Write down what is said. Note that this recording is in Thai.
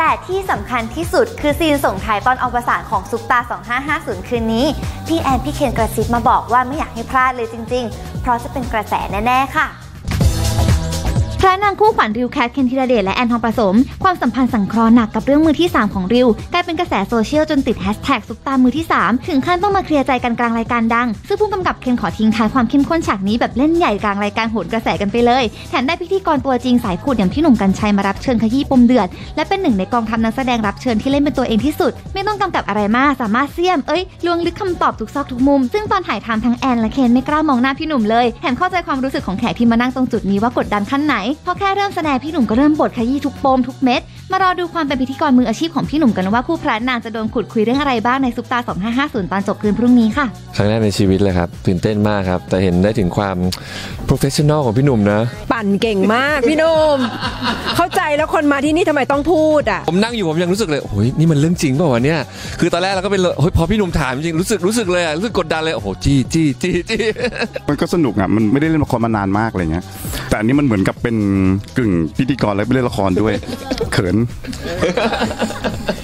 แต่ที่สำคัญที่สุดคือซีนส่งท้ายตอนอวสานของซุปตา2550คืนนี้พี่แอนพี่เคนกระซิบมาบอกว่าไม่อยากให้พลาดเลยจริงๆเพราะจะเป็นกระแสแน่ๆค่ะพระนางคู่ขวัญริวแคทเคนธีรเดชและแอนทองผสมความสัมพันธ์สังเคราะห์หนักกับเรื่องมือที่3ของริวกลายเป็นกระแสโซเชียลจนติดแฮชแท็กซุปตามือที่3ถึงขั้นต้องมาเคลียร์ใจกันกลางรายการดังซึ่งผู้กำกับเคนขอทิ้งท้ายความเข้มข้นฉากนี้แบบเล่นใหญ่กลางรายการโหนกระแสกันไปเลยแถมได้พิธีกรตัวจริงสายขุดอย่างพี่หนุ่มกรรชัยมารับเชิญขยี้ปมเดือดและเป็นหนึ่งในกองทัพนักแสดงรับเชิญที่เล่นเป็นตัวเองที่สุดไม่ต้องกำกับอะไรมากสามารถเสี่ยมลวงลึกคำตอบทุกซอกทุกมุมซึ่งตอนถ่ายทำทั้งแอนและเคนไม่กล้ามองหน้าพี่หนุ่มเลยแถมเข้าใจความรู้สึกของแขกที่มานั่งตรงจุดนี้ว่ากดดันขั้นไหนพอแค่เริ่มแสดงพี่หนุ่มก็เริ่มบทขยี้ทุกปมทุกเม็ดมารอดูความเป็นพิธีกรมืออาชีพของพี่หนุ่มกันว่าคู่พระนางจะโดนขุดคุยเรื่องอะไรบ้างในซุปตา2550ตอนจบคืนพรุ่งนี้ค่ะครั้งแรกในชีวิตเลยครับตื่นเต้นมากครับแต่เห็นได้ถึงความ professional ของพี่หนุ่มนะปั่นเก่งมากพี่หนุ่มเข้าใจแล้วคนมาที่นี่ทำไมต้องพูดอ่ะผมนั่งอยู่ผมยังรู้สึกเลยโอ้ยนี่มันเรื่องจริงเปล่าวะเนี่ยคือตอนแรกเราก็เป็นโอ้ยพอพี่หนุ่มถามจริงรู้สึกเลยรู้สึกกดดันเลยโอ้โหจี้มันก็สนุกอ่ะมันไม่ได้เล่นละครมานานมากอะไรเงี้ยแต่อันนี้มันเหมือนกับเป็นกึ่งพิธีกรและไปเล่นละครด้วยเขิน